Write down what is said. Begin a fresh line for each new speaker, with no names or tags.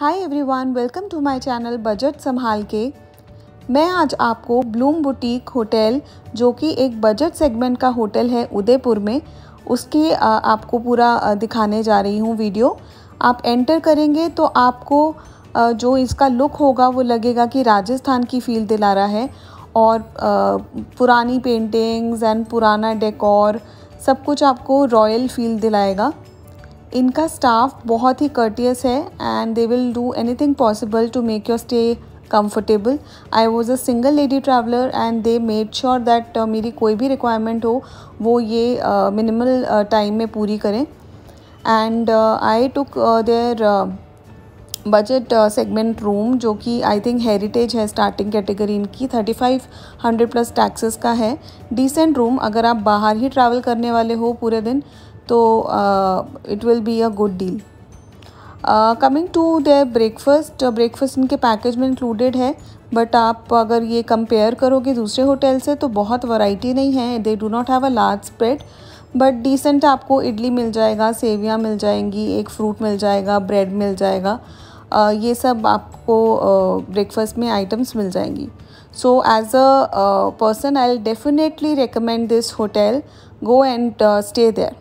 Hi everyone, welcome to my channel budget संभाल के। मैं आज आपको ब्लूम बुटीक होटल, जो कि एक बजट सेगमेंट का होटल है उदयपुर में, उसकी आपको पूरा दिखाने जा रही हूँ वीडियो। आप एंटर करेंगे तो आपको जो इसका लुक होगा वो लगेगा कि राजस्थान की फील दिला रहा है। और पुरानी पेंटिंग्स एंड पुराना डेकोर सब कुछ आपको रॉयल फील दिलाएगा। इनका स्टाफ बहुत ही कर्टियस है and they will do anything possible to make your stay comfortable. I was a single lady traveller and they made sure that मेरी कोई भी रिक्वायरमेंट हो वो ये मिनिमल टाइम में पूरी करें। And I took their budget segment room, जो कि आई थिंक हेरिटेज है स्टार्टिंग कैटेगरी इनकी। 3500 प्लस टैक्सेस का है। डिसेंट रूम, अगर आप बाहर ही ट्रैवल करने वाले हो पूरे दिन तो it will be a good deal. Coming to their breakfast इनके पैकेज में इंक्लूडेड है, बट आप अगर ये कंपेयर करोगे दूसरे होटल से तो बहुत वैरायटी नहीं है। They do not have a large spread, but decent आपको इडली मिल जाएगा, सेवियाँ मिल जाएंगी, एक फ्रूट मिल जाएगा, ब्रेड मिल जाएगा। ये सब आपको ब्रेकफास्ट में आइटम्स मिल जाएंगी। So as a person I will definitely recommend this hotel. Go and stay there.